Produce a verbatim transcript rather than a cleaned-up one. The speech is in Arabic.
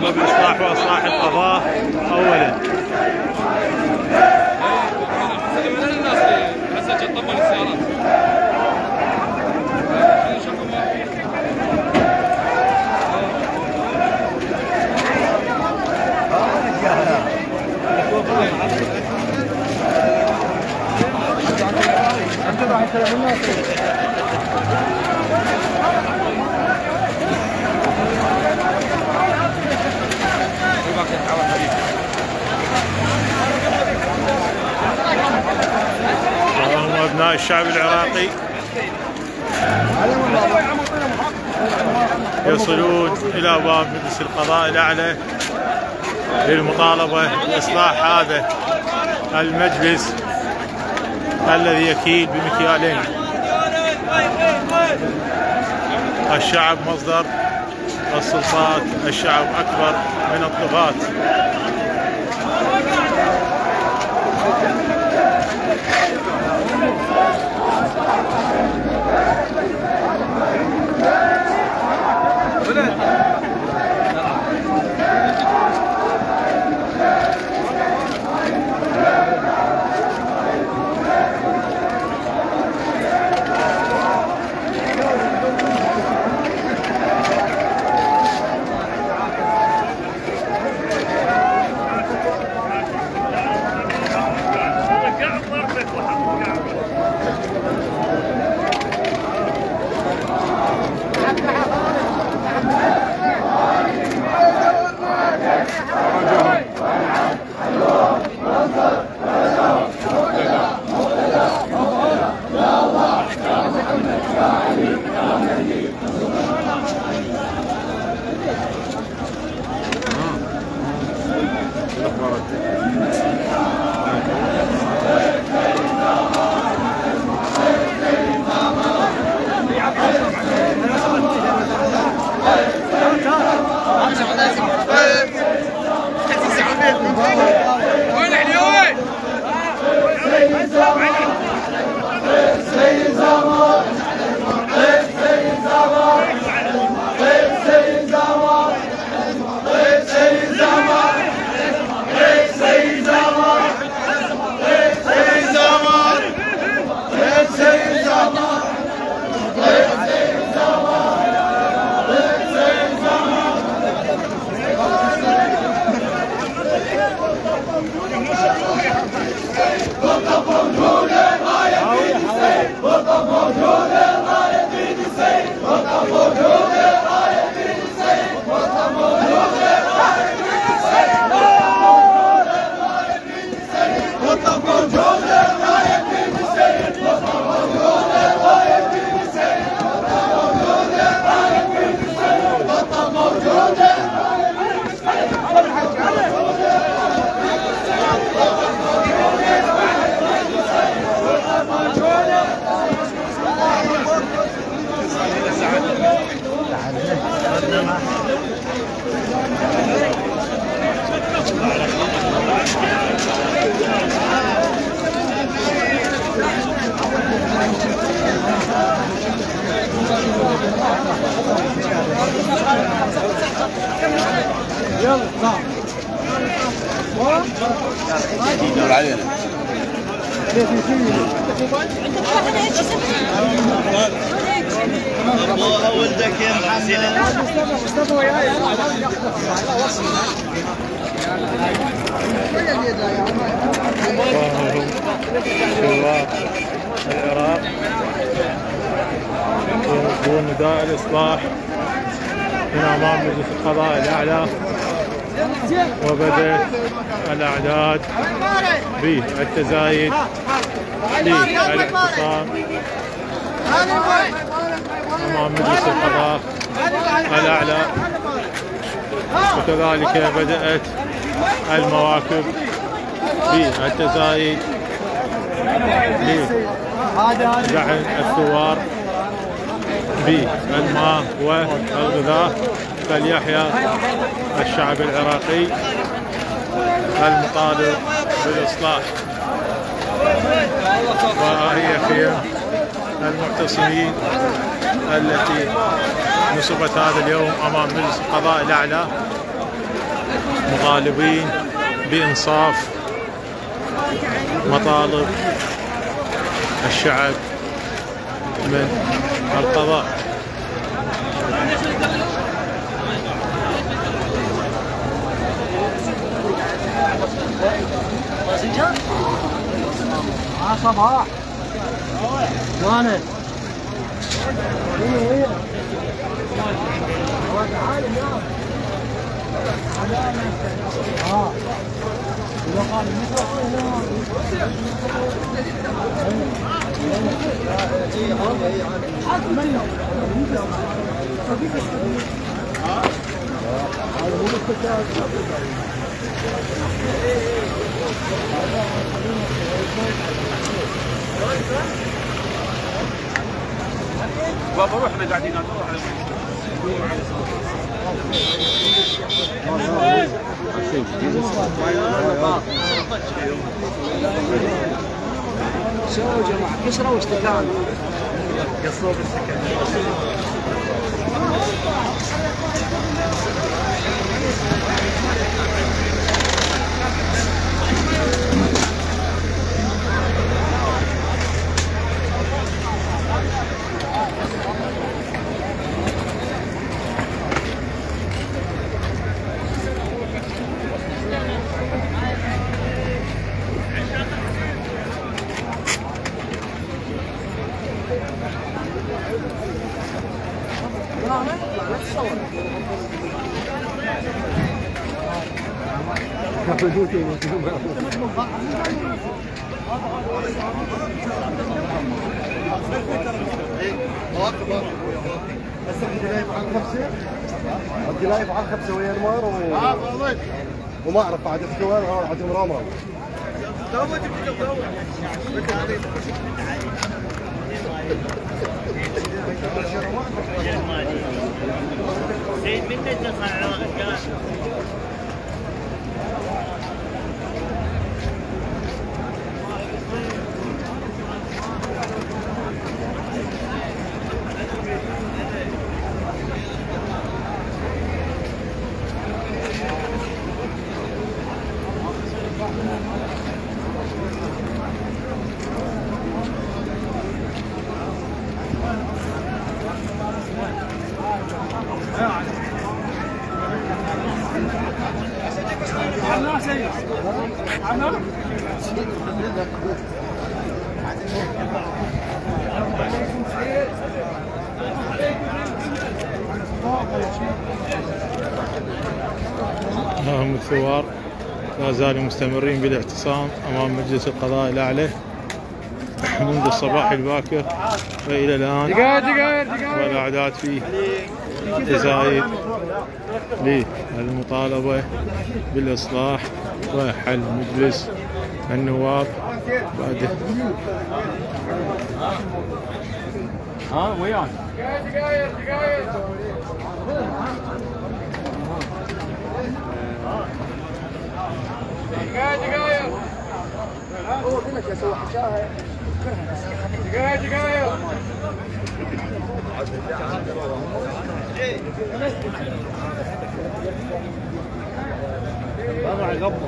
المطالبة بإصلاح وإصلاح القضاء أولا. اللهم أبناء الشعب العراقي يصلون إلى باب مجلس القضاء الأعلى للمطالبة بإصلاح هذا المجلس الذي يكيل بمكيالين. الشعب مصدر السلطات، الشعب أكبر من الطغاة. يلا صح دور علينا ابوها ولدك يا محمد مصطفى وياي شباب العراق يلبون نداء الإصلاح هنا أمام مجلس القضاء الأعلى، وبدأت الأعداد بالتزايد للاعتصام أمام مجلس القضاء الأعلى، وكذلك بدأت المواكب بالتزايد لدعم الثوار بالماء والغذاء. فليحيى الشعب العراقي المطالب بالإصلاح. وهي خيم المعتصمين التي نصبت هذا اليوم أمام مجلس القضاء الأعلى مطالبين بإنصاف مطالب الشعب من القضاء. صباح وانا بابا روح احنا قاعدين نروح على سووا جماعة كسرة واستكان قصوا بالسكن. هسه بدي لايف على الخمسة بدي لايف على الخمسة ويا المار و... وما اعرف بعد الثوان راح عند مرامر سيد منك تصنع هم الثوار لا زالوا مستمرين بالاعتصام أمام مجلس القضاء الأعلى منذ الصباح الباكر وإلى الآن، والأعداد فيه تزايد للمطالبة بالإصلاح وحل مجلس النواب بعد ها وياك دقايق دقايق هو قلت لك اسوي حشاها دقايق دقايق طلع يقبض